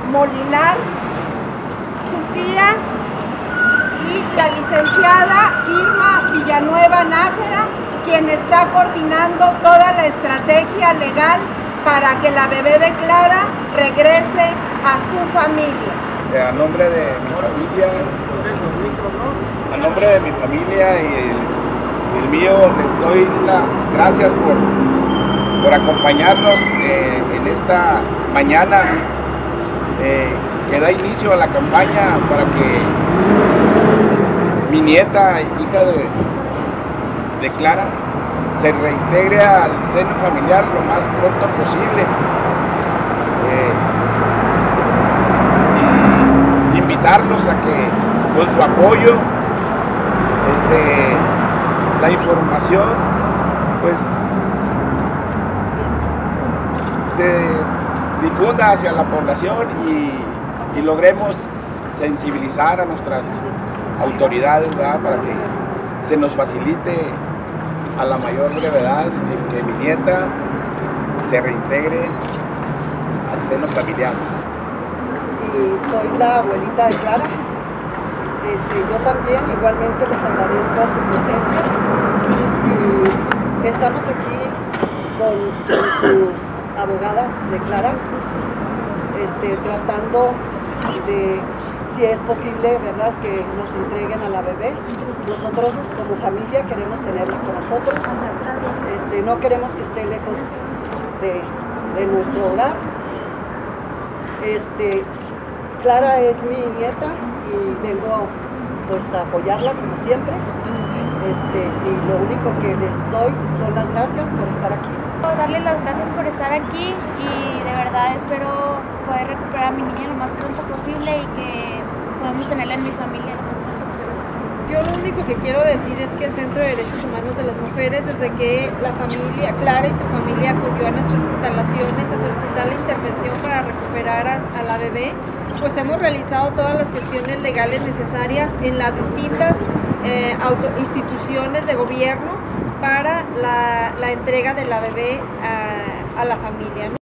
Molinar, su tía, y la licenciada Irma Villanueva Nájera, quien está coordinando toda la estrategia legal para que la bebé de Clara regrese a su familia. A nombre de mi familia y el mío, les doy las gracias por acompañarnos en esta mañana que da inicio a la campaña para que mi nieta, hija de Clara, se reintegre al seno familiar lo más pronto posible. Y invitarlos a que con su apoyo, la información, pues se difunda hacia la población y logremos sensibilizar a nuestras autoridades, ¿verdad?, para que se nos facilite a la mayor brevedad que mi nieta se reintegre al seno familiar. Y soy la abuelita de Clara. Yo también igualmente les agradezco su presencia y estamos aquí con sus abogadas de Clara, tratando de, si es posible, ¿verdad?, que nos entreguen a la bebé. Nosotros como familia queremos tenerla con nosotros, no queremos que esté lejos de nuestro hogar. Clara es mi nieta y vengo pues a apoyarla como siempre, y lo único que les doy son las gracias por estar aquí. Darle las gracias por estar aquí y de verdad espero poder recuperar a mi niña lo más pronto posible y que podamos tenerla en mi familia lo más pronto posible. Yo lo único que quiero decir es que el Centro de Derechos Humanos de las Mujeres, desde que la familia, Clara y su familia, acudió a nuestras instalaciones a solicitar la intervención para recuperar a la bebé, pues hemos realizado todas las gestiones legales necesarias en las distintas instituciones de gobierno para la entrega de la bebé a la familia, ¿no?